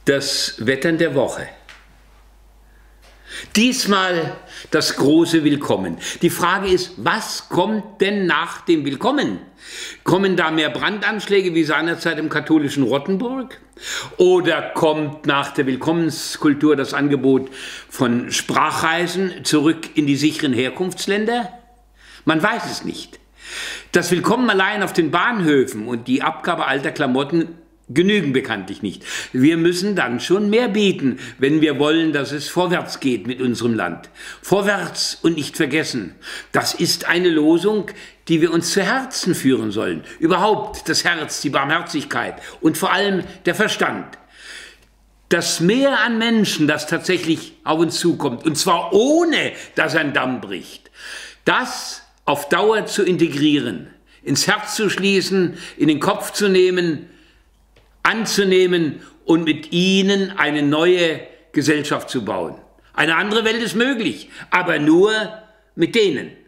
Das Wettern der Woche. Diesmal das große Willkommen. Die Frage ist, was kommt denn nach dem Willkommen? Kommen da mehr Brandanschläge wie seinerzeit im katholischen Rottenburg? Oder kommt nach der Willkommenskultur das Angebot von Sprachreisen zurück in die sicheren Herkunftsländer? Man weiß es nicht. Das Willkommen allein auf den Bahnhöfen und die Abgabe alter Klamotten genügen bekanntlich nicht. Wir müssen dann schon mehr bieten, wenn wir wollen, dass es vorwärts geht mit unserem Land. Vorwärts und nicht vergessen. Das ist eine Losung, die wir uns zu Herzen führen sollen. Überhaupt das Herz, die Barmherzigkeit und vor allem der Verstand. Das Mehr an Menschen, das tatsächlich auf uns zukommt, und zwar ohne, dass ein Damm bricht, das auf Dauer zu integrieren, ins Herz zu schließen, in den Kopf zu nehmen, anzunehmen und mit ihnen eine neue Gesellschaft zu bauen. Eine andere Welt ist möglich, aber nur mit denen.